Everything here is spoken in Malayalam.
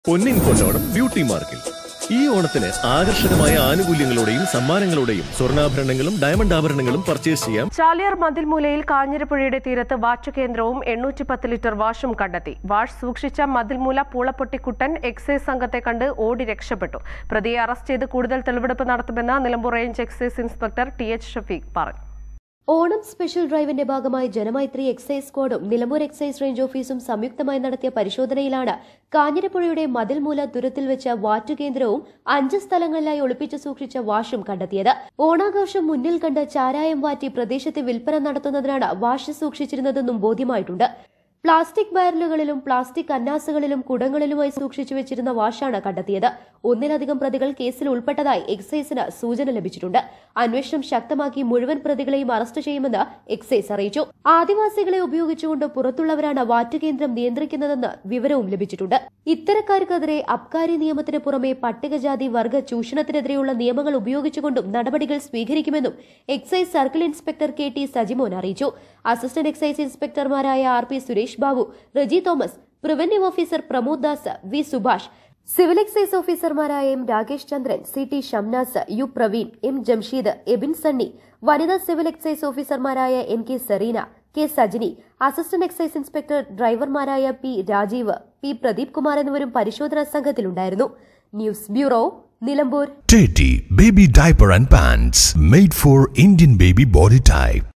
പൊന്നിൻ പൊന്നോണം ബ്യൂട്ടി മാർക്കിൽ ഈ ഓണത്തിന് ആകർഷകമായ ആനുകൂല്യങ്ങളോടെയും സമ്മാനങ്ങളോടെയും സ്വർണ്ണാഭരണങ്ങളും ഡയമണ്ട് ആഭരണങ്ങളും പർച്ചേസ് ചെയ്യാം. ചാലിയാർ മതിൽമൂലയിൽ കാഞ്ഞിരപ്പുഴയുടെ തീരത്ത് വാച്ച് കേന്ദ്രവും 810 ലിറ്റർ വാഷും കണ്ടെത്തി. വാഷ് സൂക്ഷിച്ച മതിൽമൂല പൂളപ്പൊട്ടിക്കുട്ടൻ എക്സൈസ് സംഘത്തെ കണ്ട് ഓടി രക്ഷപ്പെട്ടു. പ്രതിയെ അറസ്റ്റ് ചെയ്ത് കൂടുതൽ തെളിവെടുപ്പ് നടത്തുമെന്ന് Nilambur range excise inspector TH Shafeeq പറഞ്ഞു. ഓണം സ്പെഷ്യൽ ഡ്രൈവിന്റെ ഭാഗമായി ജനമൈത്രി എക്സൈസ് സ്ക്വാഡും നിലമ്പൂർ എക്സൈസ് റേഞ്ച് ഓഫീസും സംയുക്തമായി നടത്തിയ പരിശോധനയിലാണ് കാഞ്ഞിരപ്പുഴയുടെ മതിൽമൂല തുരത്തിൽ വെച്ച വാറ്റുകേന്ദ്രവും 5 സ്ഥലങ്ങളിലായി ഒളിപ്പിച്ചു സൂക്ഷിച്ച വാഷും കണ്ടെത്തിയത്. ഓണാഘോഷം മുന്നിൽ കണ്ട് ചാരായം വാറ്റി പ്രദേശത്ത് വിൽപ്പന നടത്തുന്നതിനാണ് വാഷ് സൂക്ഷിച്ചിരുന്നതെന്നും ബോധ്യമായിട്ടുണ്ട്. പ്ലാസ്റ്റിക് ബാരലുകളിലും പ്ലാസ്റ്റിക് അന്നാസുകളിലും കുടങ്ങളിലുമായി സൂക്ഷിച്ചു വെച്ചിരുന്ന വാഷാണ് കണ്ടെത്തിയത്. ഒന്നിലധികം പ്രതികൾ കേസിൽ ഉൾപ്പെട്ടതായി എക്സൈസിന് സൂചന ലഭിച്ചിട്ടുണ്ട്. അന്വേഷണം ശക്തമാക്കി മുഴുവൻ പ്രതികളെയും അറസ്റ്റ് ചെയ്യുമെന്ന് എക്സൈസ് അറിയിച്ചു. ആദിവാസികളെ ഉപയോഗിച്ചുകൊണ്ട് പുറത്തുള്ളവരാണ് വാറ്റുകേന്ദ്രം നിയന്ത്രിക്കുന്നതെന്ന് വിവരവും ലഭിച്ചിട്ടുണ്ട്. ഇത്തരക്കാർക്കെതിരെ അബ്കാരി നിയമത്തിന് പുറമെ പട്ടികജാതി വർഗ ചൂഷണത്തിനെതിരെയുള്ള നിയമങ്ങൾ ഉപയോഗിച്ചുകൊണ്ടും നടപടികൾ സ്വീകരിക്കുമെന്നും excise circle inspector KT Sajimon അറിയിച്ചു. അസിസ്റ്റന്റ് എക്സൈസ് ഇൻസ്പെക്ടർമാരായ RP Suresh Babu, Reji Thomas, preventive officer Pramod Das, V Subhash, civil excise ഓഫീസർമാരായ M Rakesh Chandran, CT Shamnas, U Praveen, M Jamsheed, Ebin Sunny, വനിതാ സിവിൽ എക്സൈസ് ഓഫീസർമാരായ NK Sereena, K Sajini, assistant excise inspector ഡ്രൈവർമാരായ P രാജീവ്, P പ്രദീപ് കുമാർ എന്നിവരും പരിശോധനാ സംഘത്തിലുണ്ടായിരുന്നു. News bureau, Nilambur. Teddy Baby Diaper and Pants made for Indian baby body type.